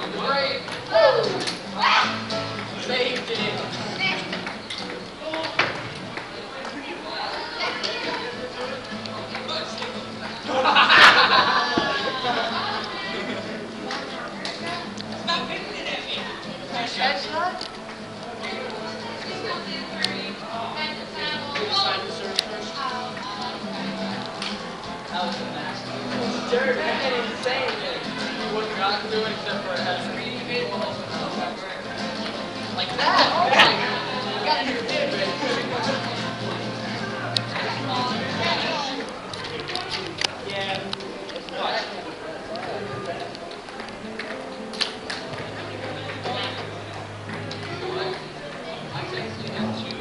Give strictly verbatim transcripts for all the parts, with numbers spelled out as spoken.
Saved it. Jared, I can't even say anything. What you're not doing except for a like that. You got your kid, baby. Yeah. What? I'm texting him too.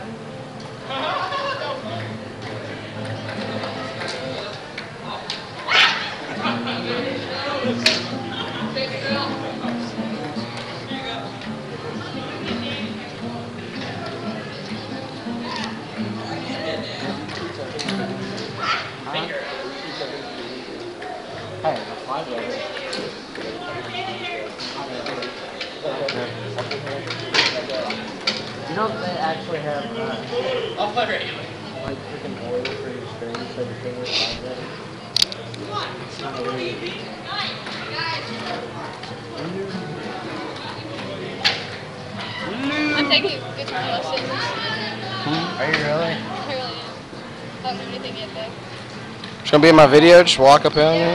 You know they actually have uh, I'll play right here. like freaking oil for your screen so the thing is already. I'm taking guitar lessons. Hmm? Are you really? I really am. I don't know anything yet though. It's gonna be in my video. Just walk up in there.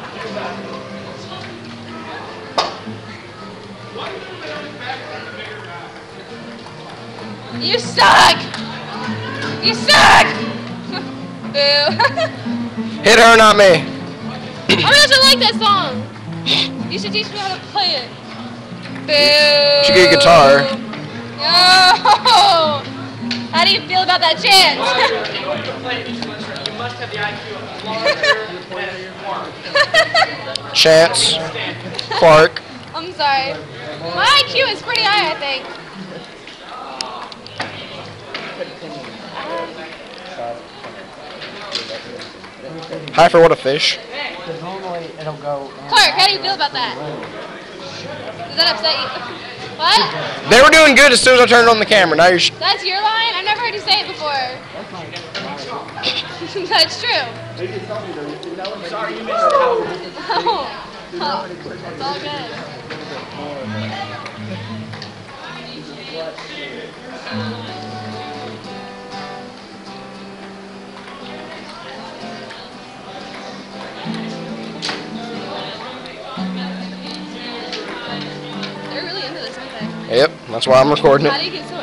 You suck! You suck! Boo. Hit her, not me. I really don't like that song. You should teach me how to play it. Boo. You should get a guitar. No. How do you feel about that chance? You must have the I Q of larger. Chance. Clark. I'm sorry. My I Q is pretty high, I think. Hi for what a fish. Because normally it'll go. Clark, how do you feel about that? Does that upset you? What? They were doing good as soon as I turned on the camera. Now you're. Sh That's your line? I've never heard you say it before. That's true. Sorry, you missed out. Oh. Oh. It's all good. Yep, that's why I'm recording How do it. you get so